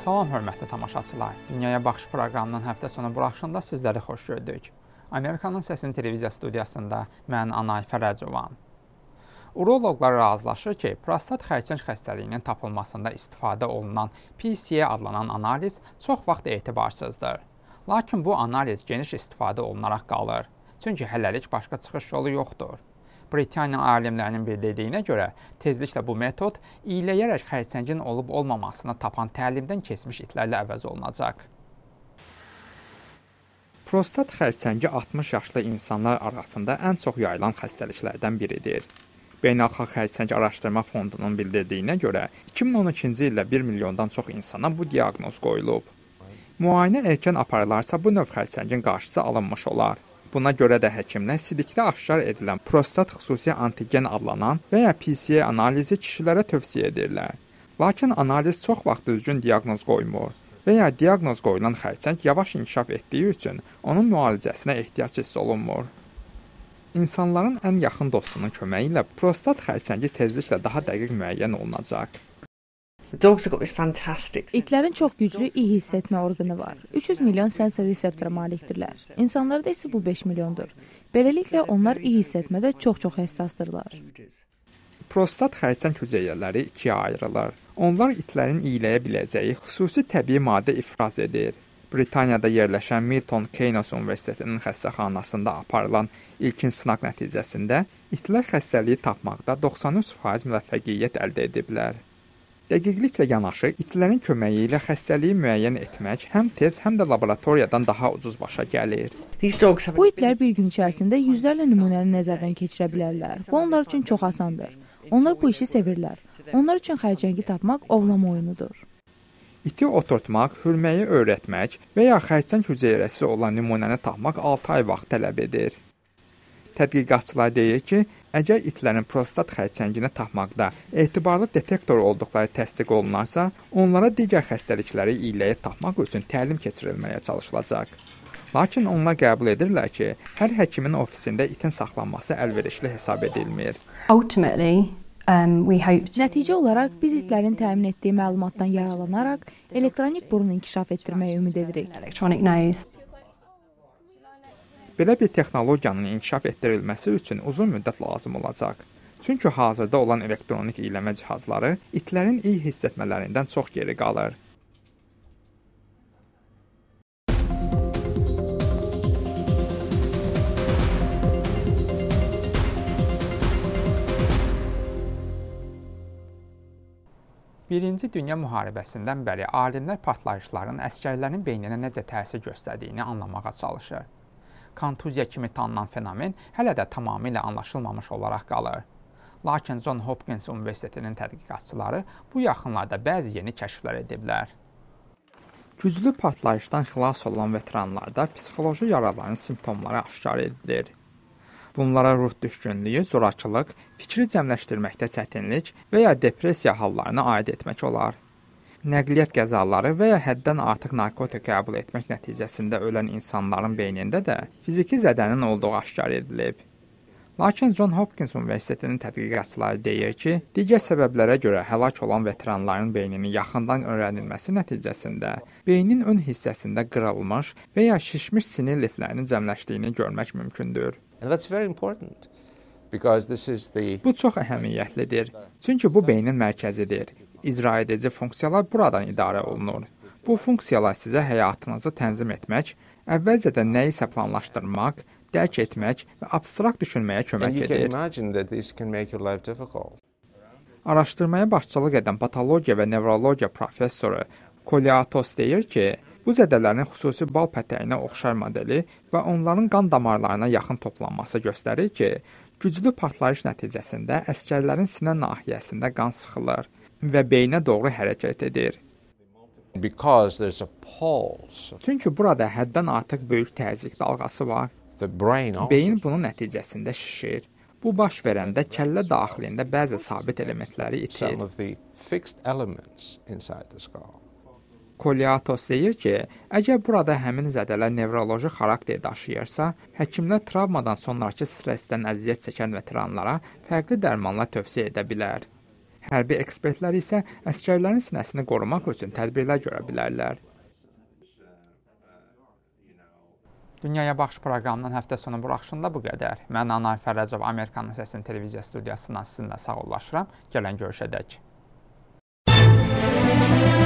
Salam hörmətli tamaşaçılar. Dünyaya baxış proqramının həftə sonu buraxılışında sizləri xoş gördük. Amerikanın Səsinin televiziya studiyasında mən Anay Fərəcovan. Uroloqlar razılaşır ki, prostat xərçəng xəstəliyinin tapılmasında istifadə olunan PSA adlanan analiz çox vaxt etibarsızdır. Lakin bu analiz geniş istifadə olunaraq qalır. Çünki hələlik başqa çıxış yolu yoxdur. Britaniya alimlərinin bildirdiyinə görə, tezliklə bu metod iyləyərək xərçəngin olub-olmamasını tapan təlimdən keçmiş itlərlə əvəz olunacaq. Prostat xərçəngi 60 yaşlı insanlar arasında ən çox yayılan xəstəliklərdən biridir. Beynəlxalq Xərçəng Araşdırma Fondunun bildirdiyinə görə, 2012-ci ildə 1 milyondan çox insana bu diaqnoz qoyulub. Müayinə erkən aparılarsa bu növ xərçəngin qarşısı alınmış olar. Buna görə də həkimlər sidikdə aşkar edilən prostat xüsusi antigen adlanan və ya PSA analizi kişilərə tövsiyə edirlər. Lakin analiz çox vaxt düzgün diaqnoz qoymur və ya diaqnoz qoyulan xərçəng yavaş inkişaf etdiyi üçün onun müalicəsinə ehtiyac hiss olunmur. İnsanların ən yaxın dostunun köməyi ilə prostat xərçəngi tezliklə daha dəqiq müəyyən olunacaq. İtlərin çox güclü iyi hiss etmə orqanı var. 300 milyon sensor reseptora malikdirlər. İnsanlarda isə bu 5 milyondur. Beləliklə onlar iyi hiss etmədə çox-çox həssasdırlar. Prostat xərçəng hüceyrələri ikiyə ayrılır. Onlar itlərin iyləyə biləcəyi xüsusi təbii maddə ifraz edir. Britaniyada yerləşən Milton Keynes Universitetinin xəstəxanasında aparılan ilkin sınaq nəticəsində itlər xəstəliyi tapmaqda 93% müvəffəqiyyət əldə ediblər. Dəqiqliklə yanaşı, itlərin köməyi ilə xəstəliyi müəyyən etmək həm tez, həm də laboratoriyadan daha ucuz başa gəlir. Bu itlər bir gün içərisində yüzlərlə nümunəni nəzərdən keçirə bilərlər. Bu onlar üçün çox asandır. Onlar bu işi sevirlər. Onlar üçün xərçəngi tapmaq ovlama oyunudur. İti oturtmaq, hürməyi öyrətmək və ya xərçəng hüceyrəsi olan nümunəni tapmaq 6 ay vaxt tələb edir. Tədqiqatçılar deyir ki, əgər itlərin prostat xərçəngini tapmaqda etibarlı detektor olduqları təsdiq olunarsa, onlara digər xəstəlikləri iyləyib tapmaq üçün təlim keçirilməyə çalışılacaq. Lakin onlar qəbul edirlər ki, hər həkimin ofisində itin saxlanması əlverişli hesab edilmir. Nəticə olaraq biz itlərin təmin etdiyi məlumatdan yararlanaraq elektronik burun inkişaf etdirməyə ümid edirik. Belə bir texnologiyanın inkişaf etdirilməsi üçün uzun müddət lazım olacaq. Çünki hazırda olan elektronik iyləmə cihazları itlərin iyi hiss etmələrindən çox geri qalır. Birinci Dünya müharibəsindən bəri alimlər partlayışların əsgərlərin beyninə necə təsir göstərdiyini anlamağa çalışır. Kontuziya kimi tanınan fenomen hələ də tamamilə anlaşılmamış olaraq qalır. Lakin John Hopkins Universitetinin tədqiqatçıları bu yaxınlarda bəzi yeni kəşflər ediblər. Güclü partlayışdan xilas olan veteranlarda psixoloji yaraların simptomları aşkar edilir. Bunlara ruh düşkünlüyü, zorakılıq, fikri cəmləşdirməkdə çətinlik və ya depressiya hallarını aid etmək olar. Nəqliyyat qəzaları və ya həddən artıq narkotik qəbul etmək nəticəsində ölən insanların beynində də fiziki zədənin olduğu aşkar edilib. Lakin John Hopkins Universitetinin tədqiqatçıları deyir ki, digər səbəblərə görə həlak olan veteranların beyninin yaxından öyrənilməsi nəticəsində beynin ön hissəsində qırılmış və ya şişmiş sinir liflərinin cəmləşdiyini görmək mümkündür. Bu çox əhəmiyyətlidir, çünki bu beynin mərkəzidir. İcra edici funksiyalar buradan idarə olunur. Bu funksiyalar sizə həyatınızı tənzim etmək, əvvəlcədən nəyisə planlaşdırmaq, dərk etmək və abstrakt düşünməyə kömək edir. Araşdırmaya başçılıq edən patologiya və nevrologiya professoru Koliatos deyir ki, bu zədələrin xüsusi bal pətəyinə oxşar modeli və onların qan damarlarına yaxın toplanması göstərir ki, güclü partlayış nəticəsində əsgərlərin sinə nahiyəsində qan sıxılır və beynə doğru hərəkət edir. Çünki burada həddən artıq böyük təzyiq dalğası var. Beyin bunun nəticəsində şişir. Bu baş verəndə kəllə daxilində bəzi sabit elementləri itir. Koliatos deyir ki, əgər burada həmin zədələr nevroloji xarakter daşıyırsa, həkimlər travmadan sonrakı stressdən əziyyət çəkən veteranlara fərqli dərmanlar tövsiyə edə bilər. Hərbi ekspertlər isə əsgərlərin sinəsini qorumaq üçün tədbirlər görə bilərlər. Dünyaya Baxış proqramının həftə sonu buraxışında bu qədər. Mən Anay Fərəcov, Amerikanın Səsinin televiziya studiyasından sizinlə sağollaşıram. Gələn görüşədək.